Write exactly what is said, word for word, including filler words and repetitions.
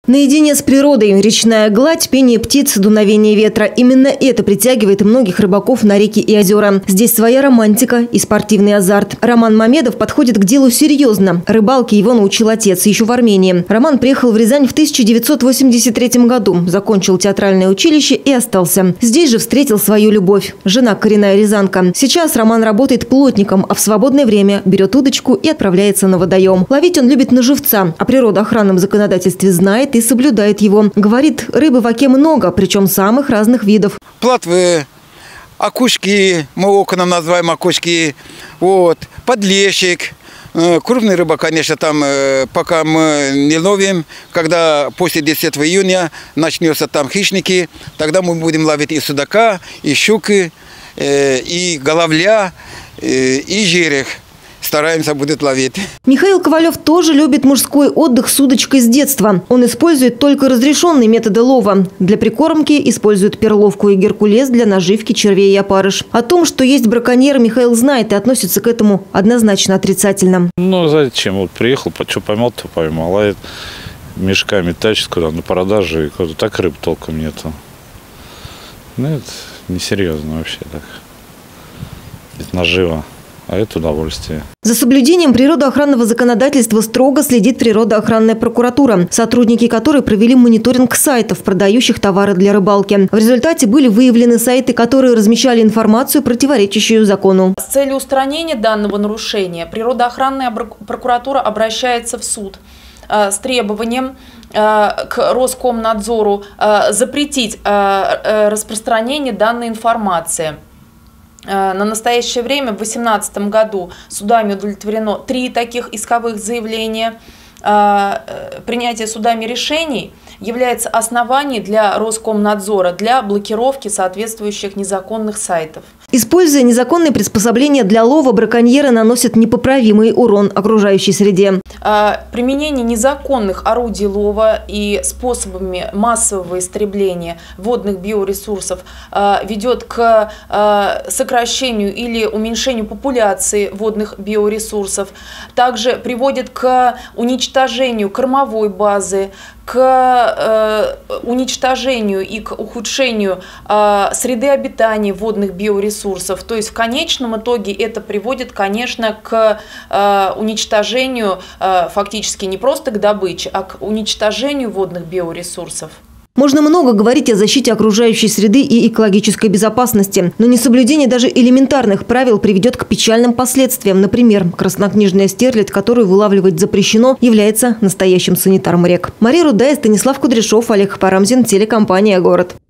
Наедине с природой, речная гладь, пение птиц, дуновение ветра. Именно это притягивает многих рыбаков на реки и озера. Здесь своя романтика и спортивный азарт. Роман Мамедов подходит к делу серьезно. Рыбалке его научил отец еще в Армении. Роман приехал в Рязань в тысяча девятьсот восемьдесят третьем году, закончил театральное училище и остался. Здесь же встретил свою любовь. Жена коренная рязанка. Сейчас Роман работает плотником, а в свободное время берет удочку и отправляется на водоем. Ловить он любит на живца. О природоохранном законодательстве знает и соблюдает его. Говорит, рыбы в оке много, причем самых разных видов. Плотвы, окушки, мы окуном называем окушки, вот, подлещик. Крупная рыба, конечно, там пока мы не ловим. Когда после десятого июня начнется там хищники, тогда мы будем ловить и судака, и щуки, и головля, и жерех. Стараемся будет ловить. Михаил Ковалев тоже любит мужской отдых с удочкой с детства. Он использует только разрешенные методы лова. Для прикормки использует перловку и геркулес для наживки червей и опарыш. О том, что есть браконьеры, Михаил знает и относится к этому однозначно отрицательно. Ну зачем? Вот приехал, что поймал, то поймал. А мешками тащит куда на продажу, и куда так рыб толком нету. Ну это несерьезно вообще так. Это наживо. А это удовольствие. За соблюдением природоохранного законодательства строго следит природоохранная прокуратура, сотрудники которой провели мониторинг сайтов, продающих товары для рыбалки. В результате были выявлены сайты, которые размещали информацию, противоречащую закону. С целью устранения данного нарушения природоохранная прокуратура обращается в суд с требованием к Роскомнадзору запретить распространение данной информации. На настоящее время в две тысячи восемнадцатом году судами удовлетворено три таких исковых заявления. Принятие судами решений является основанием для Роскомнадзора для блокировки соответствующих незаконных сайтов. Используя незаконные приспособления для лова, браконьеры наносят непоправимый урон окружающей среде. Применение незаконных орудий лова и способами массового истребления водных биоресурсов ведет к сокращению или уменьшению популяции водных биоресурсов, также приводит к уничтожению кормовой базы, к э, уничтожению и к ухудшению э, среды обитания водных биоресурсов. То есть в конечном итоге это приводит, конечно, к э, уничтожению, э, фактически не просто к добыче, а к уничтожению водных биоресурсов. Можно много говорить о защите окружающей среды и экологической безопасности, но несоблюдение даже элементарных правил приведет к печальным последствиям. Например, краснокнижная стерлядь, которую вылавливать запрещено, является настоящим санитаром рек. Мария Рудая, Станислав Кудряшов, Олег Парамзин, телекомпания «Город».